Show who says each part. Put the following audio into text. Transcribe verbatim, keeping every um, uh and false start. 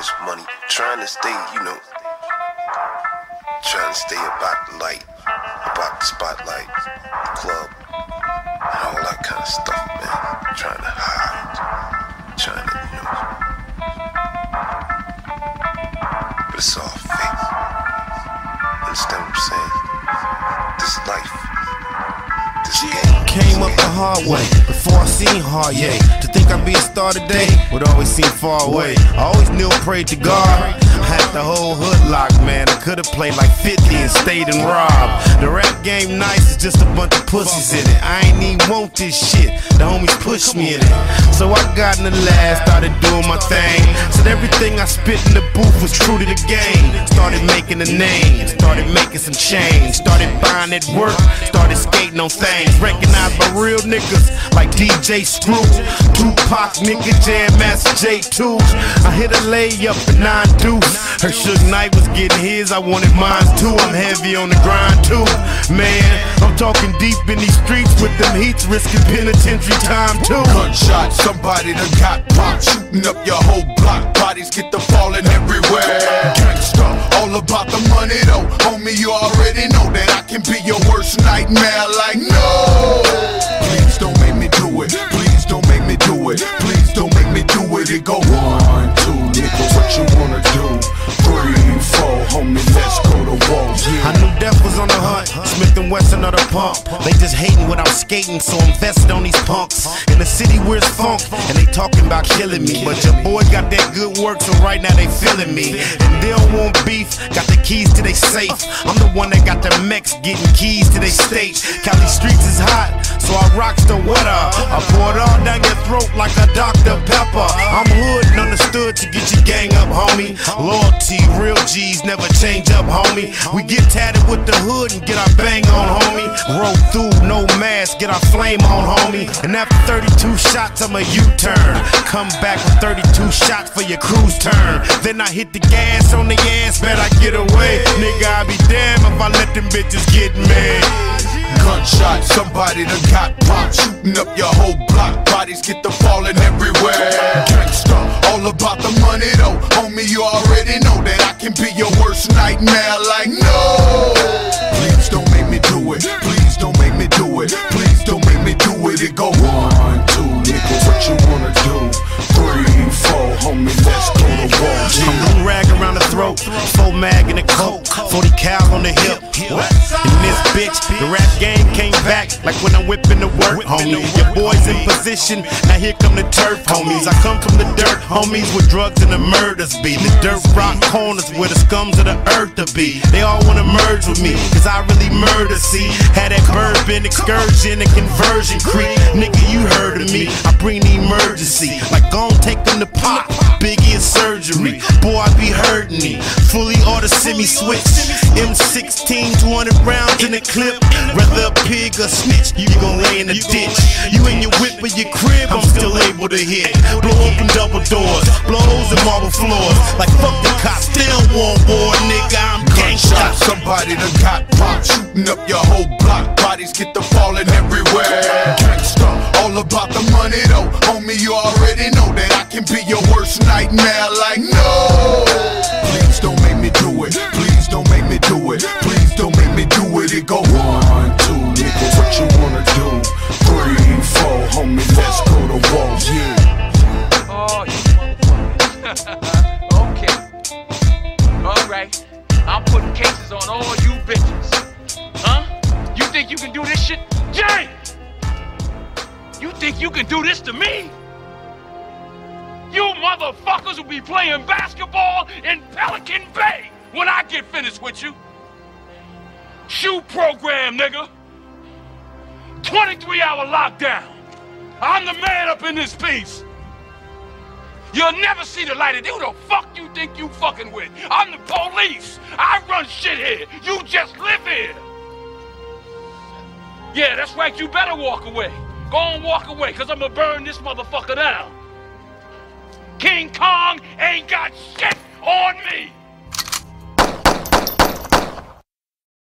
Speaker 1: much money. Trying to stay, you know, trying to stay about the light, about the spotlight, the club, and all that kind of stuff, man. Trying to hide, trying to, you know. But it's all fake. Understand what I'm saying? This life, this game.
Speaker 2: Came up the hard way before I seen hard, yeah. To think I'd be a star today would always seem far away. I always knew and prayed to God. I had the whole hood locked, man. I could've played like fifty and stayed and robbed. The rap game nice, it's just a bunch of pussies in it. I ain't even want this shit, the homies pushed me in it. So I got in the lab, started doing my thing. Said everything I spit in the booth was true to the game. Started making a name, started making some change. Started buying at work, started skating on things. Recognized by real niggas like D J Screw, Tupac, nigga, Jam Master J two. I hit a layup at nine deuce. Her Suge Knight was getting his, I wanted mine too. I'm heavy on the grind too, man. I'm talking deep in these streets with them heats, risking penitentiary time too.
Speaker 3: Gunshot, somebody done got popped, shooting up your whole block. Bodies get to falling everywhere. Gangsta, all about the money though. Homie, you already know that I can be your worst nightmare. Like no, please don't make me do it. Please don't make me do it. Please don't make me do it. It go one, two, nigga, what you wanna do? Three, four, homie, let's go to war. Yeah.
Speaker 2: I knew death was on the hunt, Smith and Wesson of the pump. They just hating when I'm skating, so I'm vested on these punks. In the city where it's funk, and they talking about killing me. But your boy got that good work, so right now they feeling me. And they don't want beef, got the keys to they safe. I'm the one that got the mechs getting keys to they state. Cali streets is hot, so I rocks the weather. I pour it all down your throat like a Doctor Pepper. I'm hood and understood to get your gang up, homie. Loyalty, real G's never change up, homie. We get tatted with the hood and get our bang on, homie. Roll through, no mask, get our flame on, homie. And after thirty-two shots, I'm a U-turn. Come back with thirty-two shots for your cruise turn. Then I hit the gas on the ass, bet I get away. Nigga, I be damned if I let them bitches get mad.
Speaker 3: Gunshot, somebody done got popped, shooting up your whole block. Bodies get to falling everywhere. Gangsta, all about the money though. Homie, you already know that I can be your worst nightmare. Like no, please don't make me do it. Please don't make me do it. Please don't make me do it. It go one, two, nigga, what you wanna do? Three, four, homie, let's go to war.
Speaker 2: Yeah. I'm blue rag around the throat, full mag in the coat, forty cal on the hip. And this bitch, the rap game came back like when I'm whipping the work, homie. Your boy's in position, now here come the turf, homies. I come from the dirt, homies, where drugs and the murders be. The dirt rock corners where the scums of the earth to be. They all wanna merge with me, cause I really murder, see. Had that bourbon excursion and conversion creep. Nigga, you heard of me, I bring the emergency. Like gon' take them to pop, Biggie is surgery. Boy, I be hurting me, fully auto semi-switch. M sixteen, two hundred rounds in the clip. Rather a pig or snitch, you gon' lay in the ditch. You in your whip or your crib, I'm still able to hit. Blow open double doors, blow holes in marble floors. Like fuck the cops, still want war, nigga, I'm gangsta.
Speaker 3: Somebody done got popped, shooting up your whole block. Bodies get to falling everywhere. Gangsta, all about the money though. Homie, you already know that I can be your worst nightmare. Like no, please don't make me do it. Please don't make me do it. Please don't make me do it. It go one, two, nigga, what you wanna do? Three, four, homie, let's go to war. Yeah.
Speaker 4: Oh, you motherfuckers. Okay. Alright. I'm putting cases on all you bitches. Huh? You think you can do this shit? Jay! You think you can do this to me? You motherfuckers will be playing basketball in Pelican Bay when I get finished with you. Shoot program, nigga. twenty-three hour lockdown. I'm the man up in this piece. You'll never see the light of who the fuck you think you fucking with. I'm the police. I run shit here. You just live here. Yeah, that's right. You better walk away. Go on, walk away, cause I'm gonna burn this motherfucker down. King Kong ain't got shit on me.